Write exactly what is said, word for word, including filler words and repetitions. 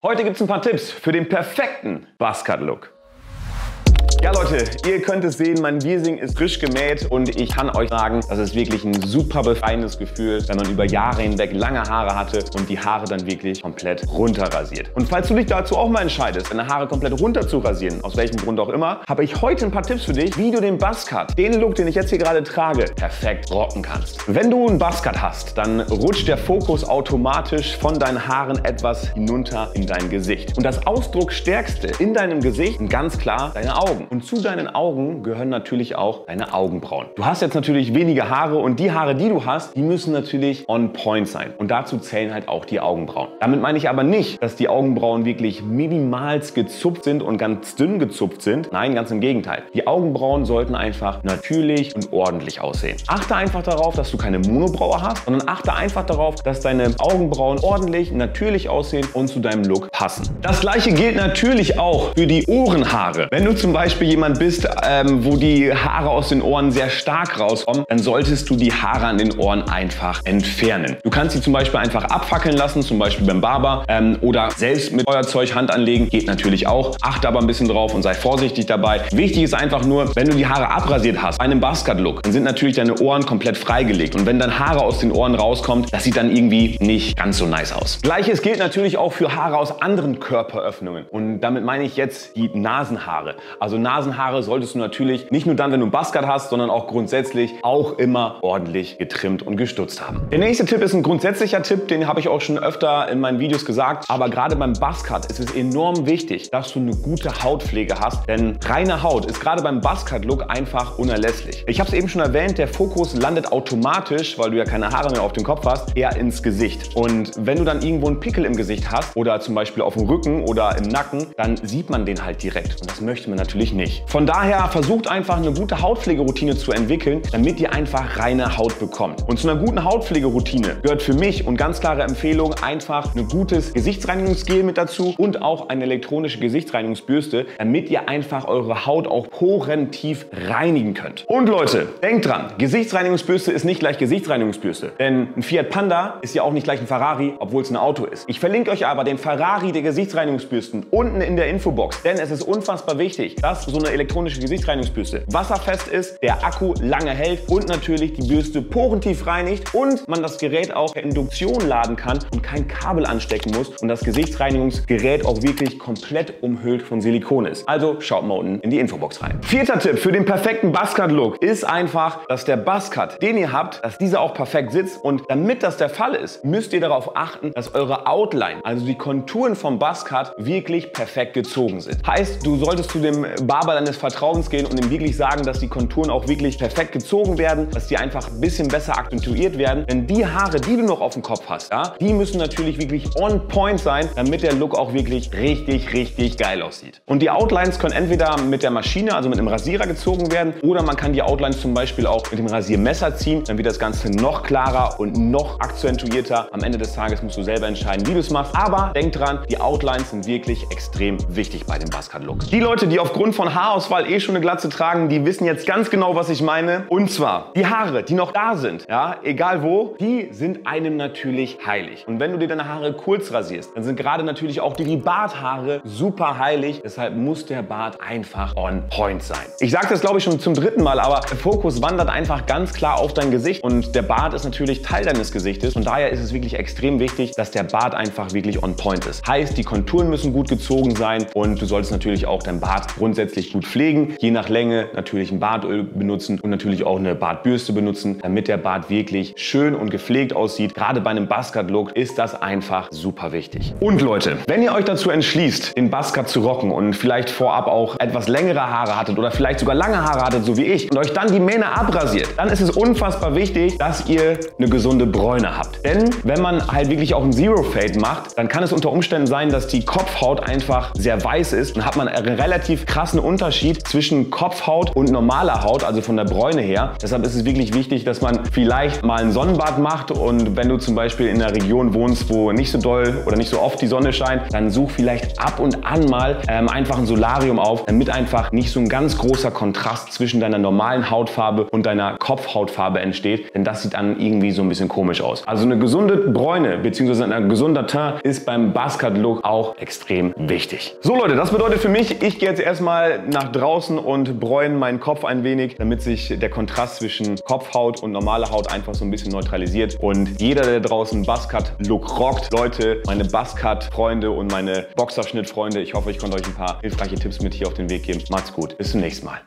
Heute gibt es ein paar Tipps für den perfekten Buzzcut-Look. Ja Leute, ihr könnt es sehen, mein Wirsing ist frisch gemäht und ich kann euch sagen, das ist wirklich ein super befreiendes Gefühl, wenn man über Jahre hinweg lange Haare hatte und die Haare dann wirklich komplett runter rasiert. Und falls du dich dazu auch mal entscheidest, deine Haare komplett runter zu rasieren, aus welchem Grund auch immer, habe ich heute ein paar Tipps für dich, wie du den Buzzcut, den Look, den ich jetzt hier gerade trage, perfekt rocken kannst. Wenn du einen Buzzcut hast, dann rutscht der Fokus automatisch von deinen Haaren etwas hinunter in dein Gesicht. Und das Ausdrucksstärkste in deinem Gesicht sind ganz klar deine Augen. Und zu deinen Augen gehören natürlich auch deine Augenbrauen. Du hast jetzt natürlich wenige Haare und die Haare, die du hast, die müssen natürlich on point sein. Und dazu zählen halt auch die Augenbrauen. Damit meine ich aber nicht, dass die Augenbrauen wirklich minimalst gezupft sind und ganz dünn gezupft sind. Nein, ganz im Gegenteil. Die Augenbrauen sollten einfach natürlich und ordentlich aussehen. Achte einfach darauf, dass du keine Monobraue hast, sondern achte einfach darauf, dass deine Augenbrauen ordentlich, natürlich aussehen und zu deinem Look passen. Das gleiche gilt natürlich auch für die Ohrenhaare. Wenn du zum Beispiel jemand bist, ähm, wo die Haare aus den Ohren sehr stark rauskommen, dann solltest du die Haare an den Ohren einfach entfernen. Du kannst sie zum Beispiel einfach abfackeln lassen, zum Beispiel beim Barber ähm, oder selbst mit Feuerzeug Hand anlegen, geht natürlich auch. Achte aber ein bisschen drauf und sei vorsichtig dabei. Wichtig ist einfach nur, wenn du die Haare abrasiert hast, bei einem Buzzcut-Look, dann sind natürlich deine Ohren komplett freigelegt und wenn dann Haare aus den Ohren rauskommt, das sieht dann irgendwie nicht ganz so nice aus. Gleiches gilt natürlich auch für Haare aus anderen Körperöffnungen und damit meine ich jetzt die Nasenhaare. Also Nasenhaare solltest du natürlich nicht nur dann, wenn du einen Buzzcut hast, sondern auch grundsätzlich auch immer ordentlich getrimmt und gestutzt haben. Der nächste Tipp ist ein grundsätzlicher Tipp, den habe ich auch schon öfter in meinen Videos gesagt, aber gerade beim Buzzcut ist es enorm wichtig, dass du eine gute Hautpflege hast, denn reine Haut ist gerade beim Buzzcut-Look einfach unerlässlich. Ich habe es eben schon erwähnt, der Fokus landet automatisch, weil du ja keine Haare mehr auf dem Kopf hast, eher ins Gesicht. Und wenn du dann irgendwo einen Pickel im Gesicht hast oder zum Beispiel auf dem Rücken oder im Nacken, dann sieht man den halt direkt und das möchte man natürlich nicht. Von daher versucht einfach eine gute Hautpflegeroutine zu entwickeln, damit ihr einfach reine Haut bekommt. Und zu einer guten Hautpflegeroutine gehört für mich und ganz klare Empfehlung einfach ein gutes Gesichtsreinigungsgel mit dazu und auch eine elektronische Gesichtsreinigungsbürste, damit ihr einfach eure Haut auch porentief reinigen könnt. Und Leute, denkt dran, Gesichtsreinigungsbürste ist nicht gleich Gesichtsreinigungsbürste, denn ein Fiat Panda ist ja auch nicht gleich ein Ferrari, obwohl es ein Auto ist. Ich verlinke euch aber den Ferrari der Gesichtsreinigungsbürsten unten in der Infobox, denn es ist unfassbar wichtig, dass so eine elektronische Gesichtsreinigungsbürste wasserfest ist, der Akku lange hält und natürlich die Bürste porentief reinigt und man das Gerät auch per Induktion laden kann und kein Kabel anstecken muss und das Gesichtsreinigungsgerät auch wirklich komplett umhüllt von Silikon ist. Also schaut mal unten in die Infobox rein. Vierter Tipp für den perfekten Buzzcut-Look ist einfach, dass der Buzzcut, den ihr habt, dass dieser auch perfekt sitzt und damit das der Fall ist, müsst ihr darauf achten, dass eure Outline, also die Konturen vom Buzzcut, wirklich perfekt gezogen sind. Heißt, du solltest zu dem Barber deines Vertrauens gehen und ihm wirklich sagen, dass die Konturen auch wirklich perfekt gezogen werden, dass die einfach ein bisschen besser akzentuiert werden. Denn die Haare, die du noch auf dem Kopf hast, ja, die müssen natürlich wirklich on point sein, damit der Look auch wirklich richtig, richtig geil aussieht. Und die Outlines können entweder mit der Maschine, also mit einem Rasierer gezogen werden, oder man kann die Outlines zum Beispiel auch mit dem Rasiermesser ziehen. Dann wird das Ganze noch klarer und noch akzentuierter. Am Ende des Tages musst du selber entscheiden, wie du es machst. Aber denk dran, die Outlines sind wirklich extrem wichtig bei dem Buzzcut-Look. Die Leute, die aufgrund von Haarausfall eh schon eine Glatze tragen, die wissen jetzt ganz genau, was ich meine. Und zwar, die Haare, die noch da sind, ja, egal wo, die sind einem natürlich heilig. Und wenn du dir deine Haare kurz rasierst, dann sind gerade natürlich auch die Barthaare super heilig. Deshalb muss der Bart einfach on point sein. Ich sage das, glaube ich, schon zum dritten Mal, aber der Fokus wandert einfach ganz klar auf dein Gesicht und der Bart ist natürlich Teil deines Gesichtes. Von daher ist es wirklich extrem wichtig, dass der Bart einfach wirklich on point ist. Heißt, die Konturen müssen gut gezogen sein und du solltest natürlich auch deinen Bart grundsätzlich gut pflegen. Je nach Länge natürlich ein Bartöl benutzen und natürlich auch eine Bartbürste benutzen, damit der Bart wirklich schön und gepflegt aussieht. Gerade bei einem Buzzcut-Look ist das einfach super wichtig. Und Leute, wenn ihr euch dazu entschließt, den Buzzcut zu rocken und vielleicht vorab auch etwas längere Haare hattet oder vielleicht sogar lange Haare hattet, so wie ich, und euch dann die Mähne abrasiert, dann ist es unfassbar wichtig, dass ihr eine gesunde Bräune habt. Denn wenn man halt wirklich auch ein Zero Fade macht, dann kann es unter Umständen sein, dass die Kopfhaut einfach sehr weiß ist und hat man einen relativ krassen Unterschied zwischen Kopfhaut und normaler Haut, also von der Bräune her. Deshalb ist es wirklich wichtig, dass man vielleicht mal ein Sonnenbad macht und wenn du zum Beispiel in einer Region wohnst, wo nicht so doll oder nicht so oft die Sonne scheint, dann such vielleicht ab und an mal ähm, einfach ein Solarium auf, damit einfach nicht so ein ganz großer Kontrast zwischen deiner normalen Hautfarbe und deiner Kopfhautfarbe entsteht, denn das sieht dann irgendwie so ein bisschen komisch aus. Also eine gesunde Bräune bzw. ein gesunder Teint ist beim Buzzcut-Look auch extrem wichtig. So Leute, das bedeutet für mich, ich gehe jetzt erstmal nach draußen und bräune meinen Kopf ein wenig, damit sich der Kontrast zwischen Kopfhaut und normaler Haut einfach so ein bisschen neutralisiert. Und jeder, der draußen Buzzcut-Look rockt, Leute, meine Buzzcut-Freunde und meine Boxerschnitt-Freunde, ich hoffe, ich konnte euch ein paar hilfreiche Tipps mit hier auf den Weg geben. Macht's gut, bis zum nächsten Mal.